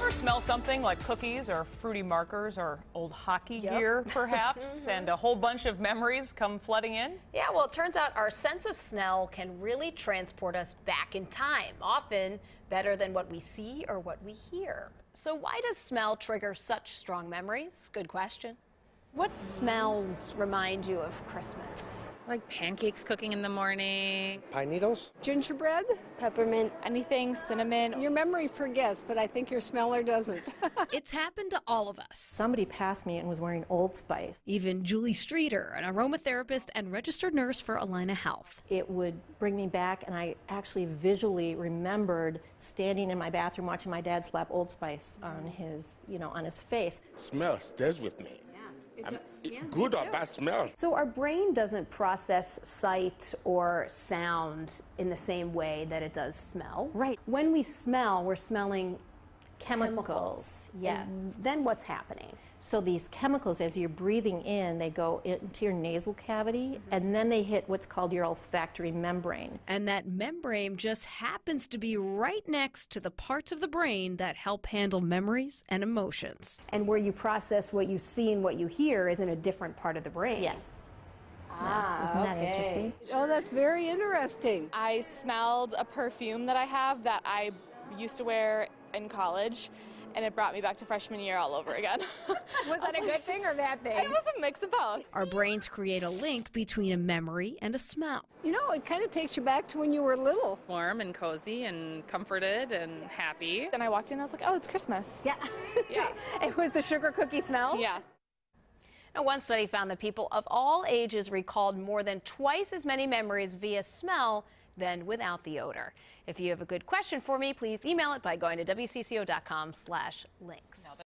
ever smell something like cookies or fruity markers or old hockey gear, perhaps, and a whole bunch of memories come flooding in? Yeah, well, it turns out our sense of smell can really transport us back in time, often better than what we see or what we hear. So why does smell trigger such strong memories? Good question. What smells remind you of Christmas? Like pancakes cooking in the morning. Pine needles? Gingerbread? Peppermint. Anything, cinnamon. Your memory forgets, but I think your smeller doesn't. It's happened to all of us. Somebody passed me and was wearing Old Spice. Even Julie Streeter, an aromatherapist and registered nurse for Allina Health. It would bring me back, and I actually visually remembered standing in my bathroom watching my dad slap Old Spice on his, on his face. Smell stays with me. Good or bad smell. So our brain doesn't process sight or sound in the same way that it does smell. Right. When we smell, we're smelling chemicals. Yes. And then what's happening? So these chemicals, as you're breathing in, they go into your nasal cavity, and then they hit what's called your olfactory membrane. And that membrane just happens to be right next to the parts of the brain that help handle memories and emotions. And where you process what you see and what you hear is in a different part of the brain. Yes. Isn't that interesting? Oh, that's very interesting. I smelled a perfume that I have that I used to wear in college, and it brought me back to freshman year all over again. Was that a good thing or a bad thing? It was a mix of both. Our brains create a link between a memory and a smell. It kind of takes you back to when you were little. Warm and cozy and comforted and happy. Then I walked in and I was like, oh, it's Christmas. Yeah. Yeah. It was the sugar cookie smell? Yeah. Now, one study found that people of all ages recalled more than twice as many memories via smell than without the odor. If you have a good question for me, please email it by going to WCCO.com/links.